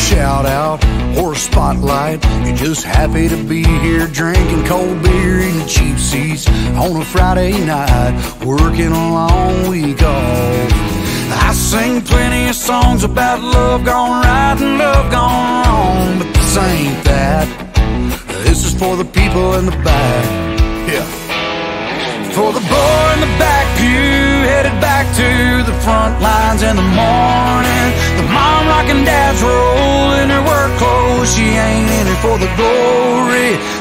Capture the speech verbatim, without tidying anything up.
shout out or a spotlight. You're just happy to be here drinking cold beer, eating cheap seats on a Friday night, working a long week off. I sing plenty of songs about love gone right and love gone wrong, but this ain't that. This is for the people in the back. Yeah. For the boy in the back pew, headed back to the front lines in the morning. The mom rocking dad's rolling her work clothes. She ain't in it for the glory,